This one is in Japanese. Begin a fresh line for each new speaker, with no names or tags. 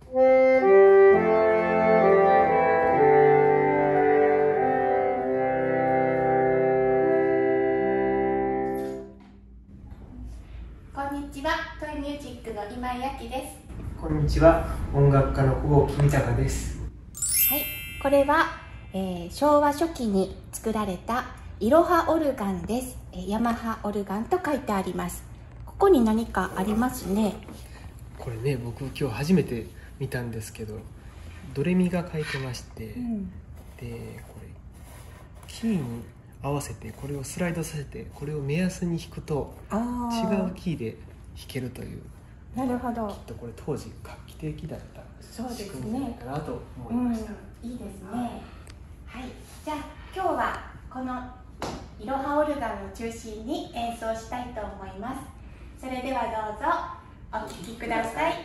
こんにちは、トイミュージックの今井亜紀です。
こんにちは、音楽家の久保公隆です。
はい、これは、昭和初期に作られたいろはオルガンです。ヤマハオルガンと書いてあります。ここに何かありますね。
これね、僕今日初めて見たんですけど、ドレミが書いてまして、でこれキーに合わせてこれをスライドさせて、これを目安に弾くと違うキーで弾けるという。
なるほど。
きっとこれ当時画期的だった仕組みじゃないかなと思いました。
いいですね。はい、じゃあ今日はこのいろはオルガンを中心に演奏したいと思います。それではどうぞお聴きください。